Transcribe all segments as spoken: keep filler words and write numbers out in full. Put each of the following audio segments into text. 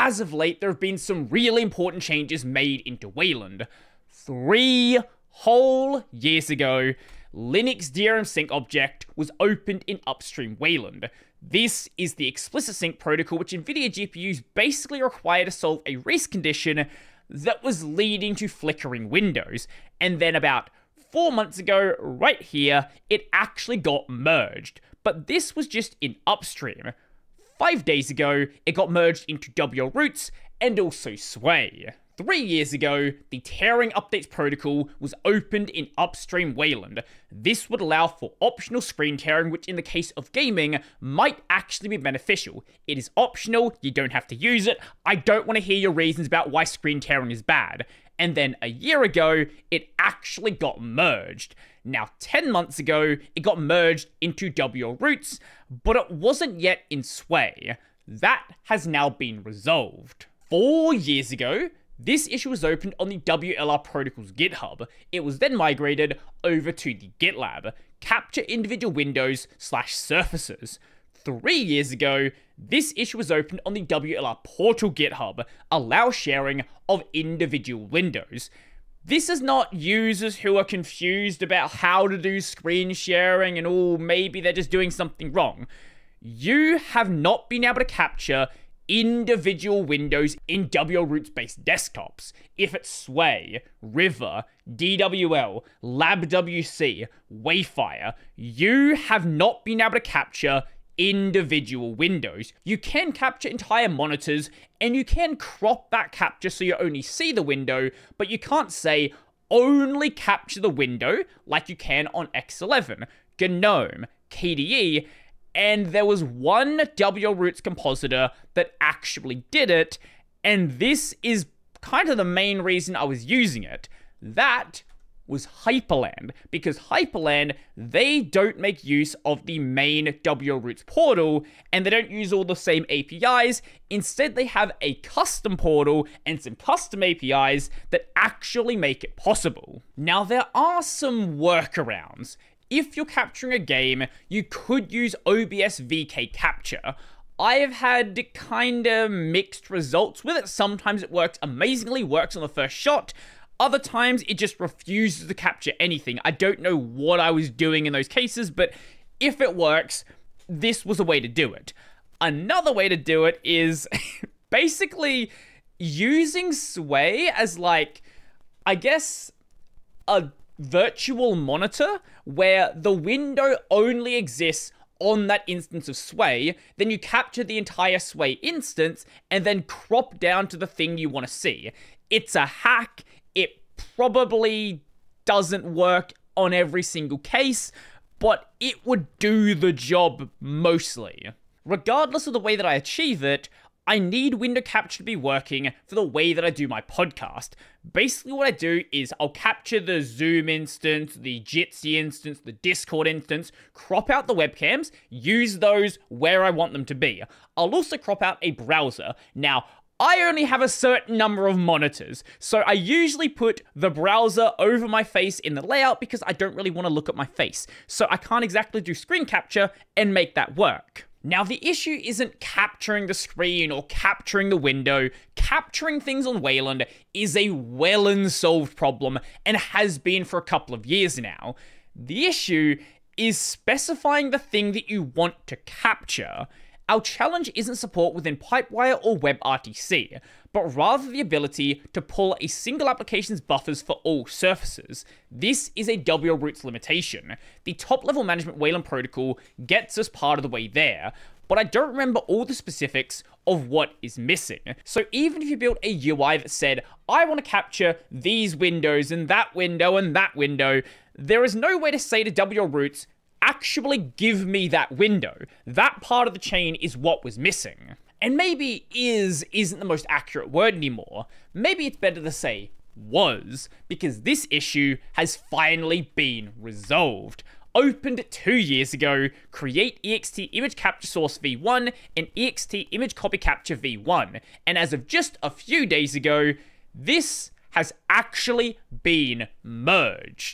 as of late, there have been some really important changes made into Wayland. Three whole years ago, Linux D R M sync object was opened in upstream Wayland. This is the explicit sync protocol which NVIDIA G P Us basically require to solve a race condition that was leading to flickering windows. And then about four months ago, right here, it actually got merged. But this was just in upstream. Five days ago, it got merged into W L Roots and also Sway. Three years ago, the Tearing Updates protocol was opened in upstream Wayland. This would allow for optional screen tearing, which in the case of gaming, might actually be beneficial. It is optional, you don't have to use it. I don't want to hear your reasons about why screen tearing is bad. And then a year ago, it actually got merged. Now, ten months ago, it got merged into W L Roots, but it wasn't yet in Sway. That has now been resolved. Four years ago, this issue was opened on the W L R protocol's GitHub. It was then migrated over to the GitLab. Capture individual windows slash surfaces. Three years ago, this issue was opened on the W L R portal GitHub. Allow sharing of individual windows. This is not users who are confused about how to do screen sharing and oh, maybe they're just doing something wrong. You have not been able to capture individual windows in W L Roots-based desktops. If it's Sway, River, D W L, LabWC, Wayfire, you have not been able to capture individual windows. You can capture entire monitors, and you can crop that capture so you only see the window, but you can't say only capture the window like you can on X eleven, GNOME, K D E, and there was one W L Roots compositor that actually did it, and this is kind of the main reason I was using it. That was Hyperland, because Hyperland, they don't make use of the main W L Roots portal, and they don't use all the same A P Is. Instead, they have a custom portal and some custom A P Is that actually make it possible. Now, there are some workarounds. If you're capturing a game, you could use O B S V K capture. I have had kinda mixed results with it. Sometimes it works amazingly, works on the first shot. Other times, it just refuses to capture anything. I don't know what I was doing in those cases, but if it works, this was a way to do it. Another way to do it is basically using Sway as, like, I guess, a virtual monitor where the window only exists on that instance of Sway. Then you capture the entire Sway instance and then crop down to the thing you want to see. It's a hack. It probably doesn't work on every single case, but it would do the job mostly. Regardless of the way that I achieve it, I need window capture to be working for the way that I do my podcast. Basically what I do is I'll capture the Zoom instance, the Jitsi instance, the Discord instance, crop out the webcams, use those where I want them to be. I'll also crop out a browser. Now, I only have a certain number of monitors, so I usually put the browser over my face in the layout because I don't really want to look at my face. So I can't exactly do screen capture and make that work. Now, the issue isn't capturing the screen or capturing the window. Capturing things on Wayland is a well-unsolved problem and has been for a couple of years now. The issue is specifying the thing that you want to capture. Our challenge isn't support within Pipewire or WebRTC, but rather the ability to pull a single application's buffers for all surfaces. This is a W L Roots limitation. The top-level management Wayland protocol gets us part of the way there, but I don't remember all the specifics of what is missing. So even if you built a U I that said, I want to capture these windows and that window and that window, there is no way to say to W L Roots, actually give me that window. That part of the chain is what was missing. And maybe is isn't the most accurate word anymore. Maybe it's better to say was, because this issue has finally been resolved. Opened two years ago, create ext image capture source v one and ext image copy capture v one. And as of just a few days ago, this has actually been merged.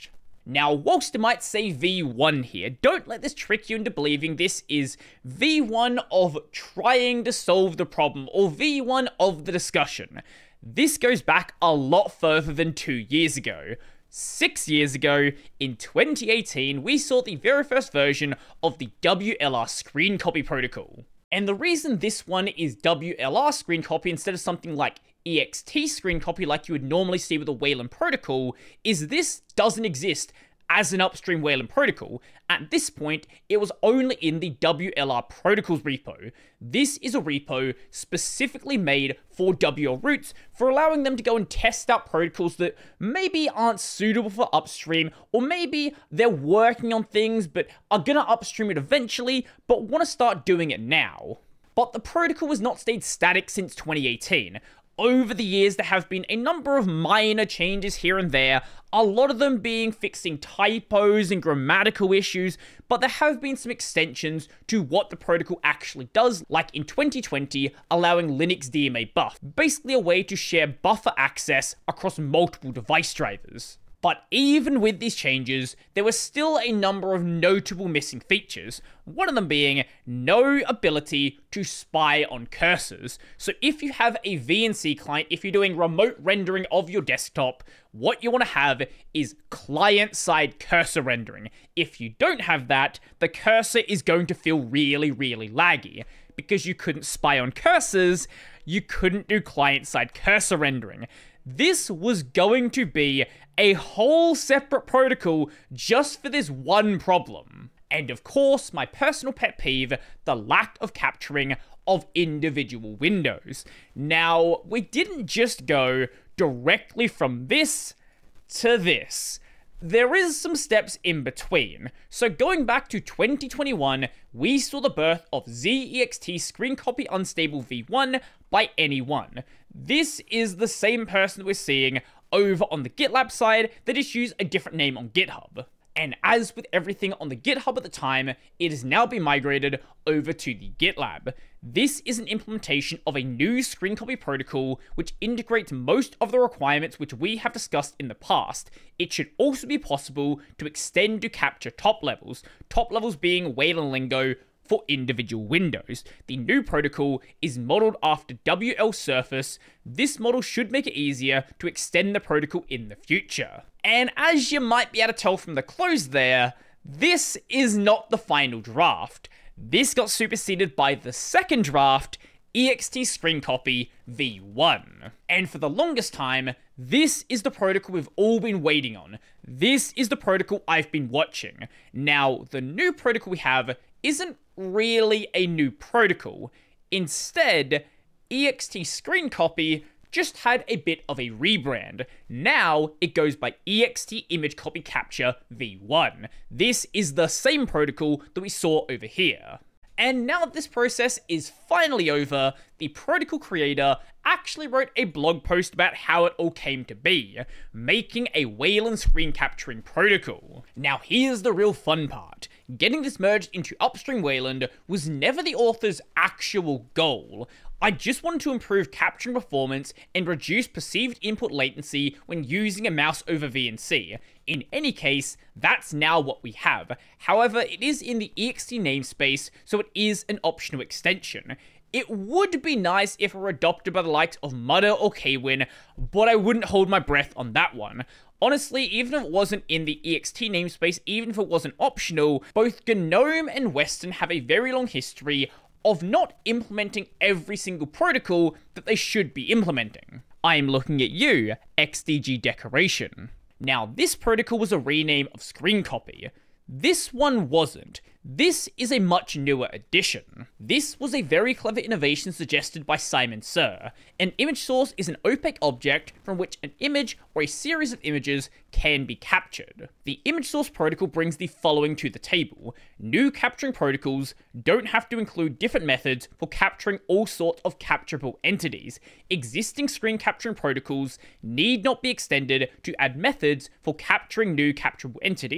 Now, whilst it might say V one here, don't let this trick you into believing this is V one of trying to solve the problem, or V one of the discussion. This goes back a lot further than two years ago. Six years ago, in twenty eighteen, we saw the very first version of the W L R screen copy protocol. And the reason this one is W L R screen copy instead of something like E X T screen copy like you would normally see with a Wayland protocol is this doesn't exist as an upstream Wayland protocol. At this point, it was only in the W L R protocols repo. This is a repo specifically made for W L roots for allowing them to go and test out protocols that maybe aren't suitable for upstream, or maybe they're working on things but are gonna upstream it eventually, but want to start doing it now. But the protocol has not stayed static since twenty eighteen. Over the years, there have been a number of minor changes here and there, a lot of them being fixing typos and grammatical issues, but there have been some extensions to what the protocol actually does, like in twenty twenty, allowing Linux D M A buff, basically a way to share buffer access across multiple device drivers. But even with these changes, there were still a number of notable missing features, one of them being no ability to spy on cursors. So if you have a V N C client, if you're doing remote rendering of your desktop, what you want to have is client-side cursor rendering. If you don't have that, the cursor is going to feel really, really laggy. Because you couldn't spy on cursors, you couldn't do client-side cursor rendering. This was going to be a whole separate protocol just for this one problem. And of course, my personal pet peeve, the lack of capturing of individual windows. Now, we didn't just go directly from this to this. There is some steps in between. So going back to twenty twenty-one, we saw the birth of Z E X T Screen Copy Unstable V one by anyone. This is the same person that we're seeing over on the GitLab side, they just use a different name on GitHub. And as with everything on the GitHub at the time, it has now been migrated over to the GitLab. This is an implementation of a new screen copy protocol which integrates most of the requirements which we have discussed in the past. It should also be possible to extend to capture top levels, top levels being Wayland lingo for individual windows. The new protocol is modeled after W L Surface. This model should make it easier to extend the protocol in the future. And as you might be able to tell from the close there, this is not the final draft. This got superseded by the second draft, E X T Screen Copy V one. And for the longest time, this is the protocol we've all been waiting on. This is the protocol I've been watching. Now, the new protocol we have isn't really a new protocol. Instead, E X T Screen Copy just had a bit of a rebrand. Now, it goes by E X T Image Copy Capture V one. This is the same protocol that we saw over here. And now that this process is finally over, the protocol creator actually wrote a blog post about how it all came to be, making a Wayland screen capturing protocol. Now here's the real fun part. Getting this merged into upstream Wayland was never the author's actual goal. I just wanted to improve capturing performance and reduce perceived input latency when using a mouse over V N C. In any case, that's now what we have. However, it is in the E X T namespace, so it is an optional extension. It would be nice if it were adopted by the likes of Mutter or Kwin, but I wouldn't hold my breath on that one. Honestly, even if it wasn't in the E X T namespace, even if it wasn't optional, both GNOME and Western have a very long history of not implementing every single protocol that they should be implementing. I'm looking at you, X D G Decoration. Now, this protocol was a rename of Screen Copy. This one wasn't. This is a much newer addition. This was a very clever innovation suggested by Simon Sir. An image source is an opaque object from which an image or a series of images can be captured. The image source protocol brings the following to the table. New capturing protocols don't have to include different methods for capturing all sorts of capturable entities. Existing screen capturing protocols need not be extended to add methods for capturing new capturable entities,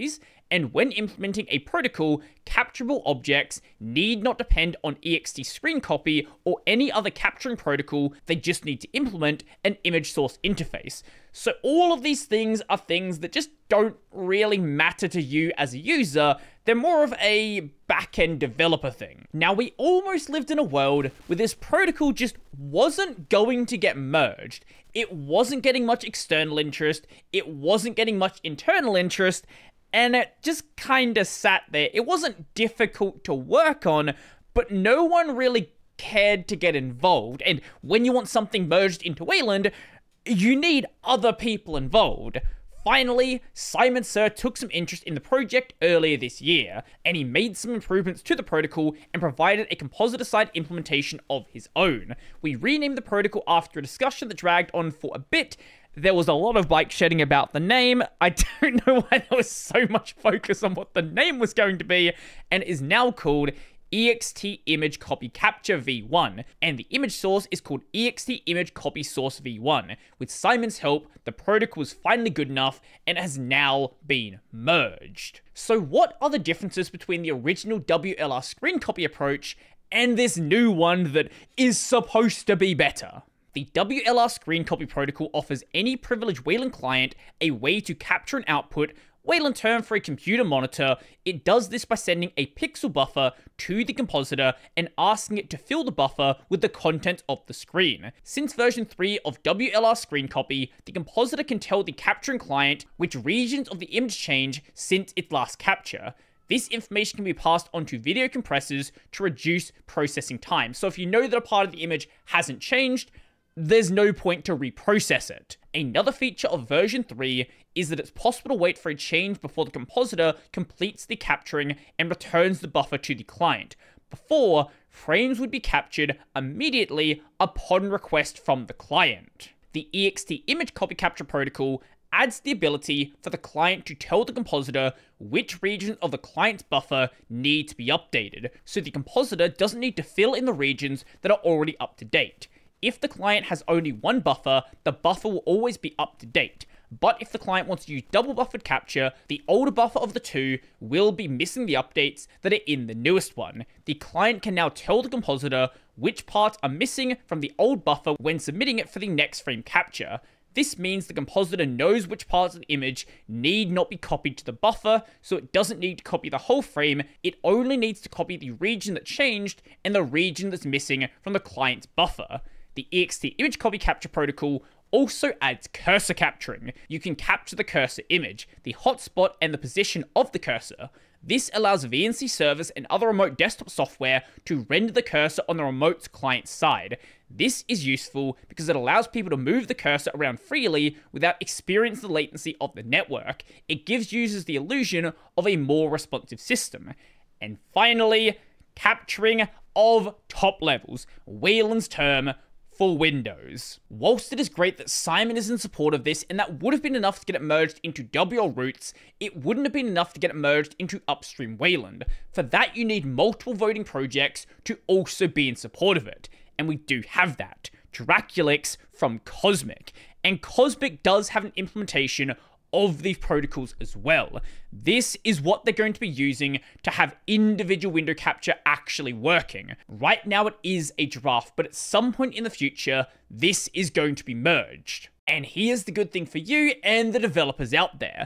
and when implementing a protocol, capturable objects need not depend on E X T screen copy or any other capturing protocol, they just need to implement an image source interface. So all of these things are things that just don't really matter to you as a user, they're more of a back-end developer thing. Now, we almost lived in a world where this protocol just wasn't going to get merged. It wasn't getting much external interest, it wasn't getting much internal interest, and it just kinda sat there. It wasn't difficult to work on, but no one really cared to get involved. And when you want something merged into Wayland, you need other people involved. Finally, Simon Sir took some interest in the project earlier this year, and he made some improvements to the protocol and provided a compositor-side implementation of his own. We renamed the protocol after a discussion that dragged on for a bit. There was a lot of bike shedding about the name. I don't know why there was so much focus on what the name was going to be, and it is now called E X T Image Copy Capture v one, and the image source is called E X T Image Copy Source v one. With Simon's help, the protocol is finally good enough and has now been merged. So what are the differences between the original W L R screen copy approach and this new one that is supposed to be better? The W L R screen copy protocol offers any privileged Wayland client a way to capture an output, Wayland term for a computer monitor. It does this by sending a pixel buffer to the compositor and asking it to fill the buffer with the content of the screen. Since version three of W L R screen copy, the compositor can tell the capturing client which regions of the image change since its last capture. This information can be passed onto video compressors to reduce processing time. So if you know that a part of the image hasn't changed, there's no point to reprocess it. Another feature of version three is that it's possible to wait for a change before the compositor completes the capturing and returns the buffer to the client. Before, frames would be captured immediately upon request from the client. The E X T Image Copy Capture Protocol adds the ability for the client to tell the compositor which regions of the client's buffer need to be updated, so the compositor doesn't need to fill in the regions that are already up to date. If the client has only one buffer, the buffer will always be up to date. But if the client wants to use double buffered capture, the older buffer of the two will be missing the updates that are in the newest one. The client can now tell the compositor which parts are missing from the old buffer when submitting it for the next frame capture. This means the compositor knows which parts of the image need not be copied to the buffer, so it doesn't need to copy the whole frame, it only needs to copy the region that changed and the region that's missing from the client's buffer. The E X T Image Copy Capture Protocol also adds cursor capturing. You can capture the cursor image, the hotspot, and the position of the cursor. This allows V N C servers and other remote desktop software to render the cursor on the remote's client side. This is useful because it allows people to move the cursor around freely without experiencing the latency of the network. It gives users the illusion of a more responsive system. And finally, capturing of top levels, Wayland's term for Windows. Whilst it is great that Simon is in support of this, and that would have been enough to get it merged into W L roots, it wouldn't have been enough to get it merged into upstream Wayland. For that, you need multiple voting projects to also be in support of it. And we do have that. Draculix from Cosmic. And Cosmic does have an implementation of these protocols as well. This is what they're going to be using to have individual window capture actually working. Right now it is a draft, but at some point in the future, this is going to be merged. And here's the good thing for you and the developers out there.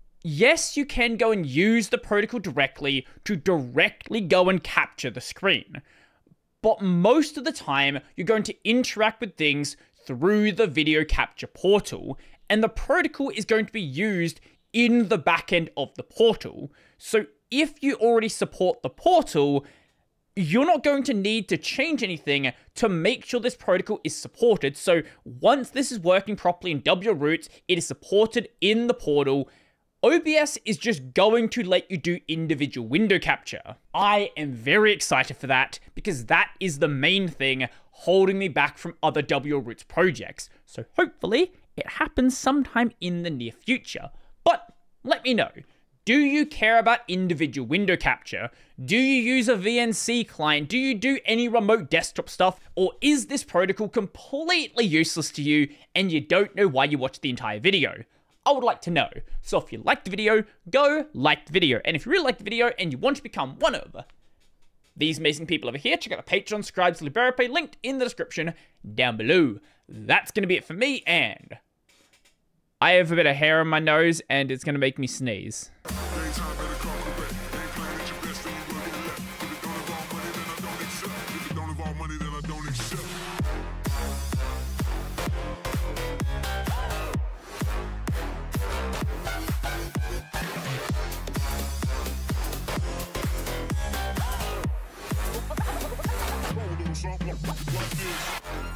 Yes, you can go and use the protocol directly to directly go and capture the screen. But most of the time, you're going to interact with things through the video capture portal, and the protocol is going to be used in the backend of the portal. So if you already support the portal, you're not going to need to change anything to make sure this protocol is supported. So once this is working properly in W L roots, it is supported in the portal, O B S is just going to let you do individual window capture. I am very excited for that because that is the main thing holding me back from other W L roots projects. So hopefully it happens sometime in the near future. But let me know. Do you care about individual window capture? Do you use a V N C client? Do you do any remote desktop stuff? Or is this protocol completely useless to you and you don't know why you watched the entire video? I would like to know. So if you liked the video, go like the video. And if you really liked the video and you want to become one of these amazing people over here, check out the Patreon, Scribes, LiberaPay, linked in the description down below. That's going to be it for me, and I have a bit of hair on my nose, and it's going to make me sneeze. Something like this.